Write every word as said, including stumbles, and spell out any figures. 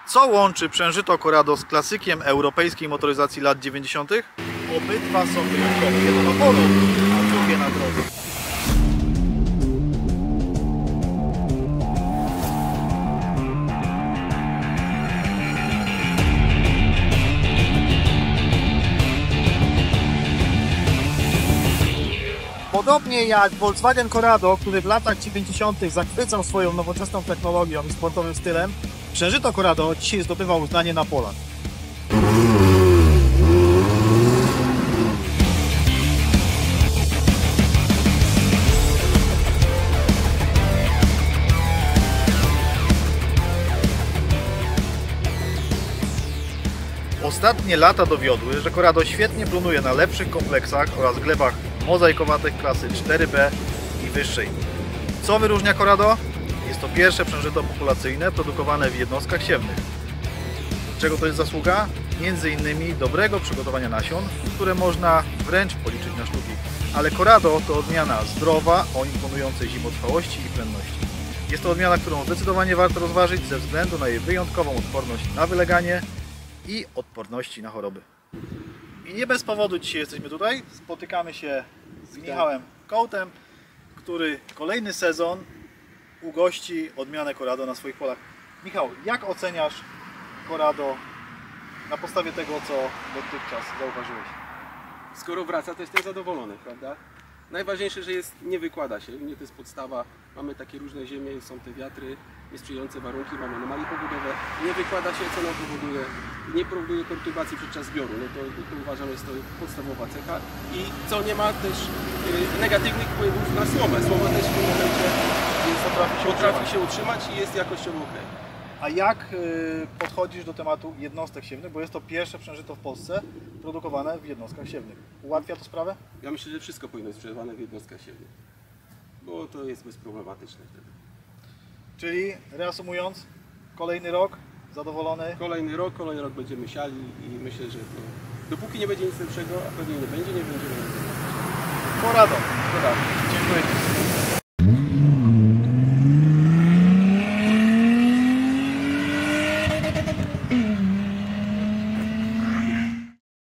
Co łączy przężyto Corrado z klasykiem europejskiej motoryzacji lat dziewięćdziesiątych? Obydwa są wyjątkowe. Jedno na polu, a drugie na drodze. Podobnie jak Volkswagen Corrado, który w latach dziewięćdziesiątych zachwycał swoją nowoczesną technologią i sportowym stylem, przężyto Corrado dzisiaj zdobywa uznanie na polach. Ostatnie lata dowiodły, że Corrado świetnie plunuje na lepszych kompleksach oraz glebach mozaikowatych klasy cztery B i wyższej. Co wyróżnia Corrado? Jest to pierwsze przężyto populacyjne produkowane w jednostkach siewnych. Czego to jest zasługa? Między innymi dobrego przygotowania nasion, które można wręcz policzyć na sztuki. Ale Corrado to odmiana zdrowa, o imponującej zimotrwałości i prędności. Jest to odmiana, którą zdecydowanie warto rozważyć ze względu na jej wyjątkową odporność na wyleganie i odporności na choroby. I nie bez powodu dzisiaj jesteśmy tutaj. Spotykamy się z Michałem Kołtem, który kolejny sezon ugości odmianę Corrado na swoich polach. Michał, jak oceniasz Corrado na podstawie tego, co dotychczas zauważyłeś? Skoro wraca, to jestem zadowolony, prawda? Najważniejsze, że jest, nie wykłada się, mnie to jest podstawa. Mamy takie różne ziemie, są te wiatry, niesprzyjające warunki, mamy anomalie pogodowe. Nie wykłada się, co nam powoduje, nie powoduje perturbacji podczas zbioru. No to, to uważam, jest to podstawowa cecha. I co nie ma też y, negatywnych wpływów na słomę. Słoma też w tym momencie jest, potrafi, się, potrafi utrzymać. się utrzymać i jest jakościowo ok. A jak y, podchodzisz do tematu jednostek siewnych, bo jest to pierwsze przężyto w Polsce produkowane w jednostkach siewnych. Ułatwia to sprawę? Ja myślę, że wszystko powinno być sprzedawane w jednostkach siewnych, bo to jest bezproblematyczne wtedy. Czyli reasumując, kolejny rok, zadowolony? Kolejny rok, kolejny rok będziemy siali i myślę, że to, dopóki nie będzie nic lepszego, a pewnie nie będzie, nie będziemy nic. Corrado. Corrado. Dziękuję.